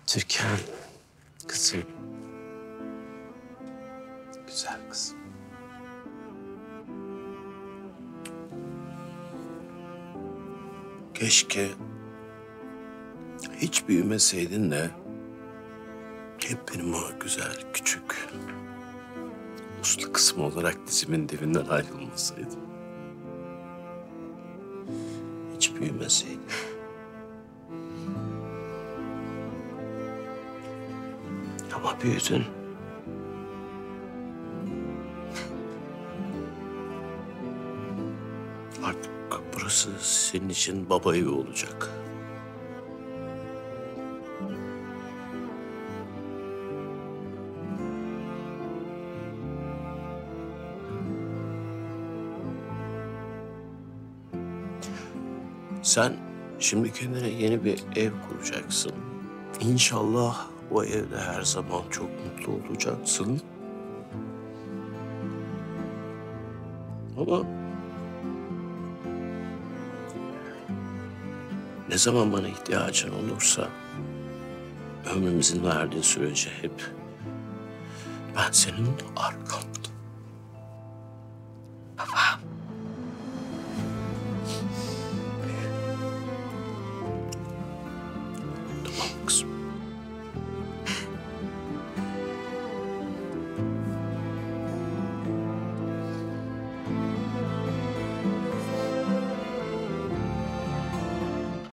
Türkan, kızım. Güzel kızım. Keşke hiç büyümeseydin de hep benim o güzel, küçük, uslu kızım olarak dizimin dibinden ayrılmasaydın. Hiç büyümeseydin. Ama büyüdün. Artık burası senin için baba evi olacak. Sen şimdi kendine yeni bir ev kuracaksın. İnşallah o evde her zaman çok mutlu olacaksın. Ama ne zaman bana ihtiyacın olursa ömrümüzün verdiği sürece hep ben senin arkandayım.